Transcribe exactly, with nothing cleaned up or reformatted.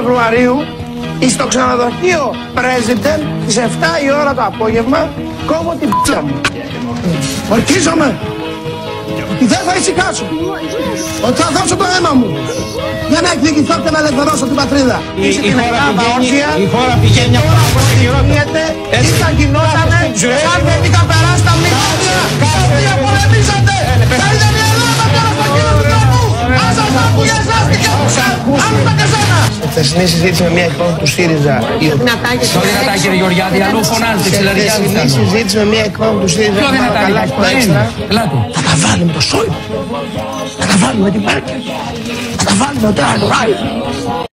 Φεβρουαρίου στο ξενοδοχείο President στις εφτά η ώρα το απόγευμα κόβω την π***α μου. Ορκίζομαι ότι δεν θα ησυχάσω, ότι θα δώσω το αίμα μου για να εκδικηθώ και να ελευθερώσω την πατρίδα. Είσαι την Ελλάδα όρθια, η χώρα πηγαίνει από τα χειρότερα, ήσταν γινότανε, αν δεν είχαν περάσει τα μνημόνια, τα οποία πολεμήσατε, θα ήταν η Ελλάδα τώρα στο κύριο του τρόπου, αν σας άκου για εσάς και άκουσα και σένα. Σε χθεσινή συζήτηση με μια εκπρόσωπο του ΣΥΡΙΖΑ, πιο δυνατά κύριε Γεωργιάδη, αλλού φωνάζετε ξυλαριά. Σε χθεσινή συζήτηση με μια εκπρόσωπο του ΣΥΡΙΖΑ, πιο δυνατά θα τα βάλουμε το Σόιμπλε, θα τα βάλουμε την Μέρκελ, θα τα βάλουμε ο Ντόναλντ Ράιφ.